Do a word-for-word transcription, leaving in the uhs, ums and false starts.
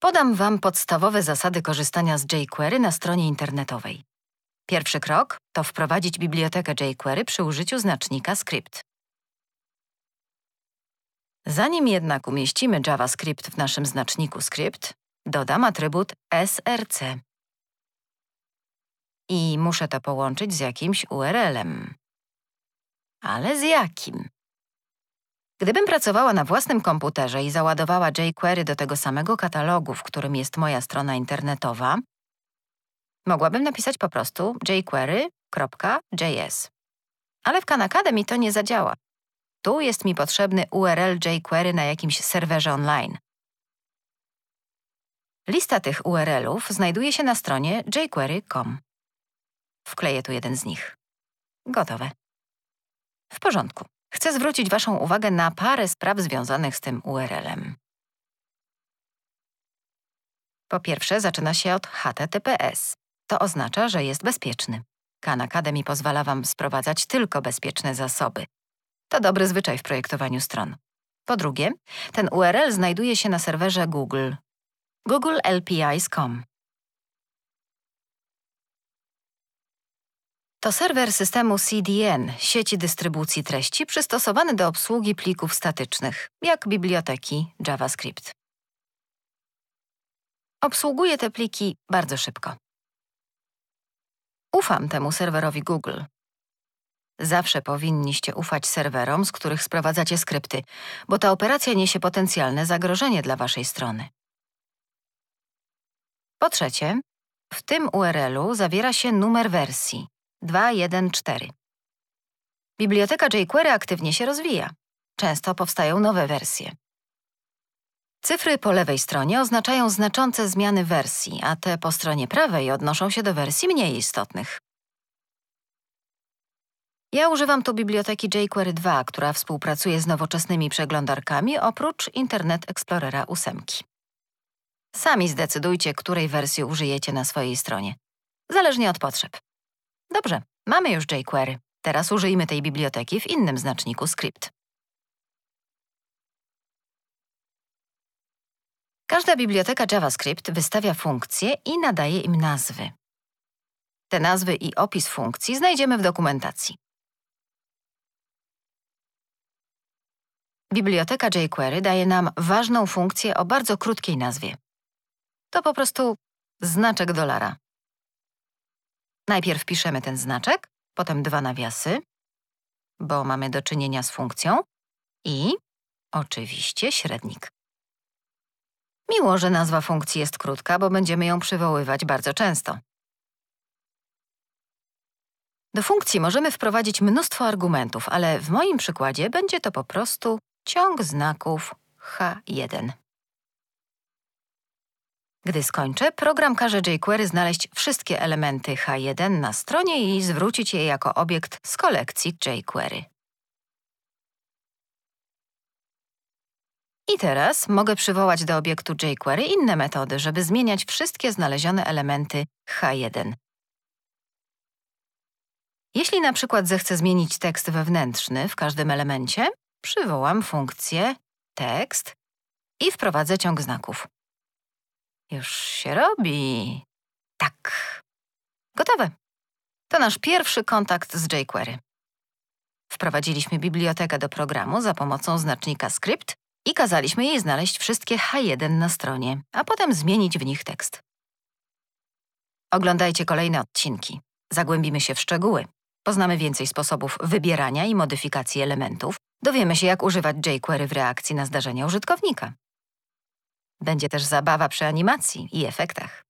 Podam Wam podstawowe zasady korzystania z jQuery na stronie internetowej. Pierwszy krok to wprowadzić bibliotekę jQuery przy użyciu znacznika skrypt. Zanim jednak umieścimy JavaScript w naszym znaczniku skrypt, dodam atrybut src. I muszę to połączyć z jakimś U R L-em. Ale z jakim? Gdybym pracowała na własnym komputerze i załadowała jQuery do tego samego katalogu, w którym jest moja strona internetowa, mogłabym napisać po prostu jQuery kropka J S. Ale w Khan Academy to nie zadziała. Tu jest mi potrzebny U R L jQuery na jakimś serwerze online. Lista tych U R L-ów znajduje się na stronie jQuery kropka com. Wkleję tu jeden z nich. Gotowe. W porządku. Chcę zwrócić Waszą uwagę na parę spraw związanych z tym U R L-em. Po pierwsze, zaczyna się od H T T P S. To oznacza, że jest bezpieczny. Khan Academy pozwala Wam sprowadzać tylko bezpieczne zasoby. To dobry zwyczaj w projektowaniu stron. Po drugie, ten U R L znajduje się na serwerze Google. Google L P Is kropka com. To serwer systemu C D N, sieci dystrybucji treści, przystosowany do obsługi plików statycznych, jak biblioteki JavaScript. Obsługuje te pliki bardzo szybko. Ufam temu serwerowi Google. Zawsze powinniście ufać serwerom, z których sprowadzacie skrypty, bo ta operacja niesie potencjalne zagrożenie dla Waszej strony. Po trzecie, w tym U R L-u zawiera się numer wersji dwa jeden cztery. Biblioteka jQuery aktywnie się rozwija. Często powstają nowe wersje. Cyfry po lewej stronie oznaczają znaczące zmiany wersji, a te po stronie prawej odnoszą się do wersji mniej istotnych. Ja używam tu biblioteki jQuery dwa, która współpracuje z nowoczesnymi przeglądarkami oprócz Internet Explorera osiem. Sami zdecydujcie, której wersji użyjecie na swojej stronie. Zależnie od potrzeb. Dobrze, mamy już jQuery. Teraz użyjmy tej biblioteki w innym znaczniku skrypt. Każda biblioteka JavaScript wystawia funkcje i nadaje im nazwy. Te nazwy i opis funkcji znajdziemy w dokumentacji. Biblioteka jQuery daje nam ważną funkcję o bardzo krótkiej nazwie. To po prostu znaczek dolara. Najpierw piszemy ten znaczek, potem dwa nawiasy, bo mamy do czynienia z funkcją i oczywiście średnik. Miło, że nazwa funkcji jest krótka, bo będziemy ją przywoływać bardzo często. Do funkcji możemy wprowadzić mnóstwo argumentów, ale w moim przykładzie będzie to po prostu ciąg znaków H jeden. Gdy skończę, program każe jQuery znaleźć wszystkie elementy H jeden na stronie i zwrócić je jako obiekt z kolekcji jQuery. I teraz mogę przywołać do obiektu jQuery inne metody, żeby zmieniać wszystkie znalezione elementy H jeden. Jeśli na przykład zechcę zmienić tekst wewnętrzny w każdym elemencie, przywołam funkcję tekst i wprowadzę ciąg znaków. Już się robi. Tak. Gotowe. To nasz pierwszy kontakt z jQuery. Wprowadziliśmy bibliotekę do programu za pomocą znacznika skrypt i kazaliśmy jej znaleźć wszystkie H jeden na stronie, a potem zmienić w nich tekst. Oglądajcie kolejne odcinki. Zagłębimy się w szczegóły. Poznamy więcej sposobów wybierania i modyfikacji elementów. Dowiemy się, jak używać jQuery w reakcji na zdarzenia użytkownika. Będzie też zabawa przy animacji i efektach.